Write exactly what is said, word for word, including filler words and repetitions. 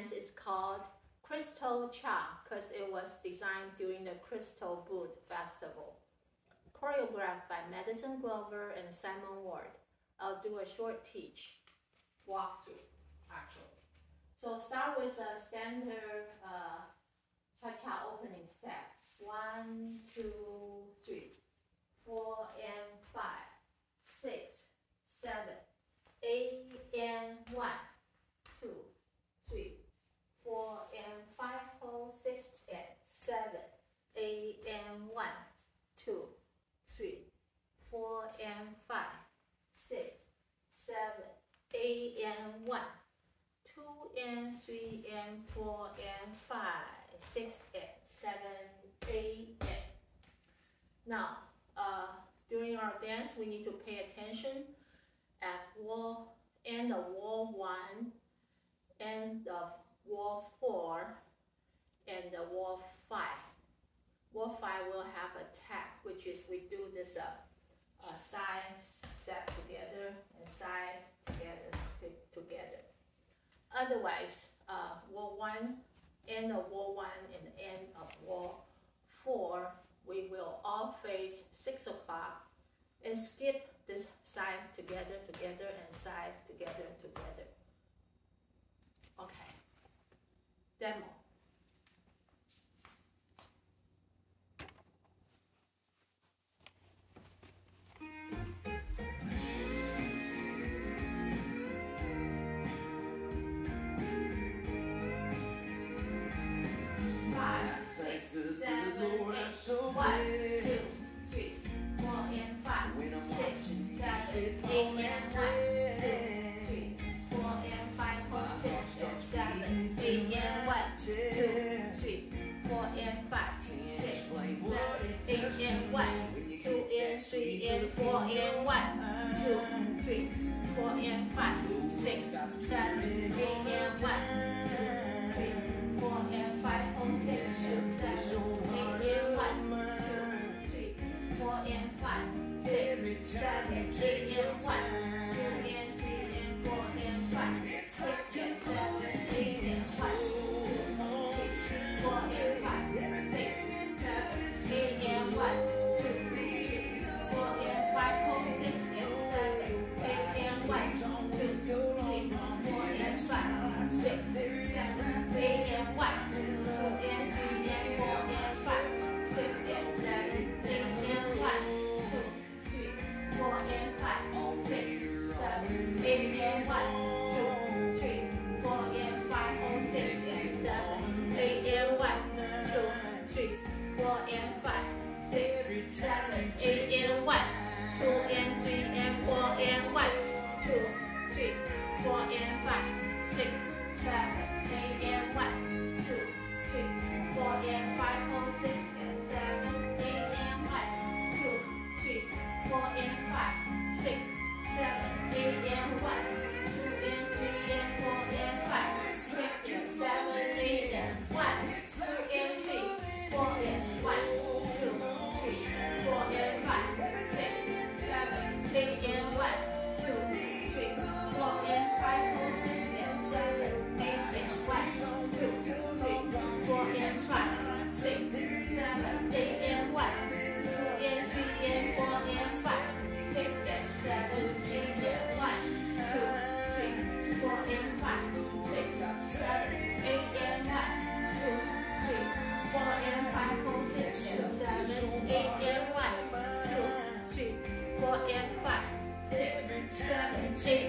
dance is called Crystal Cha because it was designed during the Crystal Boot Festival. Choreographed by Madison Glover and Simon Ward. I'll do a short teach, walkthrough, actually. So start with a standard uh, cha-cha opening step. One, two, three, four, and five, six, seven, eight, and one, two, three, four, and five, hold, six, and seven, eight, and one, two, three, four, and five, six, seven, eight, and one, two, and three, and four, and five, six, and seven, eight, and. Now, uh, during our dance, we need to pay attention at wall, end of wall one, end of wall four, and the wall five. Wall five will have a tap, which is we do this uh, uh, side step together and side together together. Otherwise, uh, wall one, end of wall one, and end of wall four, we will all face six o'clock and skip this side together together and side together together. Okay. Demo. Four and one, two, three, four and five, six, seven, eight and one, two, three, four and five, oh, six, seven, eight and one, two, three, four and five, six, seven, eight and one, two and three and four and five, six and seven, eight and one, two, three, four and five, six, seven, eight and one. Eight